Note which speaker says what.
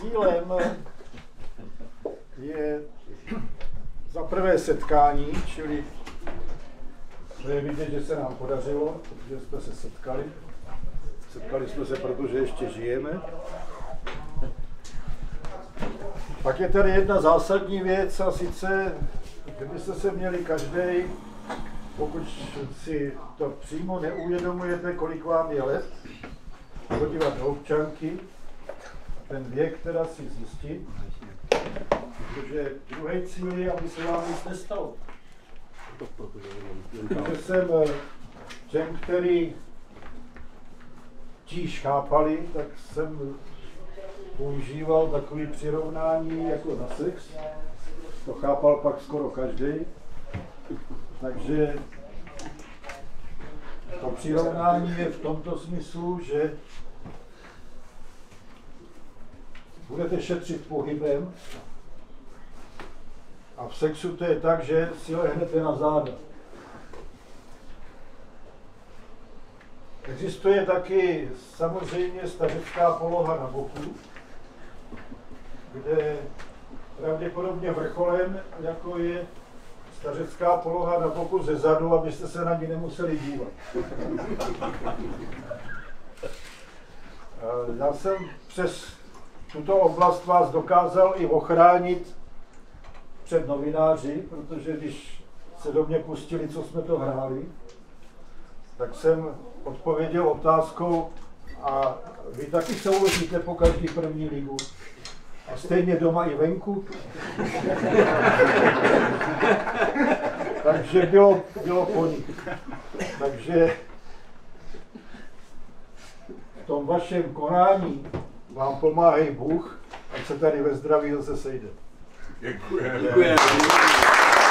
Speaker 1: cílem je za prvé setkání, čili to je vidět, že se nám podařilo, protože jsme se setkali. Setkali jsme se, protože ještě žijeme. Pak je tady jedna zásadní věc, a sice, že byste se měli každý, pokud si to přímo neuvědomujete, kolik vám je let, podívat do občanky, ten věk teda si zjistit, protože druhý cíl je, aby se vám nic nestalo. Protože jsem těm, který tíž chápali, tak jsem používal takové přirovnání jako na sex. To chápal pak skoro každý. Takže to přirovnání je v tomto smyslu, že budete šetřit pohybem a v sexu to je tak, že si lehnete na záda. Existuje taky samozřejmě stařecká poloha na boku, kde pravděpodobně vrcholem jako je stařecká poloha na boku ze zadu, abyste se na ní nemuseli dívat. Já jsem přes tuto oblast vás dokázal i ochránit před novináři, protože když se do mě pustili, co jsme to hráli, tak jsem odpověděl otázkou: a vy taky souložíte po každý první ligu? A stejně doma i venku? Takže bylo po nich. Takže v tom vašem konání vám pomáhej Bůh, ať se tady ve zdraví zase sejde.
Speaker 2: Děkujeme.